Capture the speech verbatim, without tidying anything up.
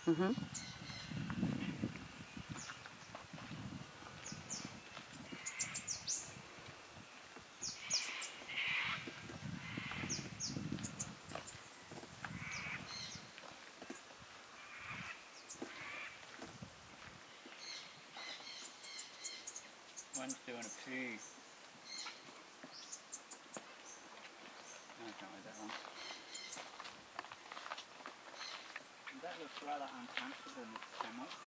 Mm-hmm. One's doing a poo. No, I can't read that one. That looks rather uncomfortable, Mister Samuel.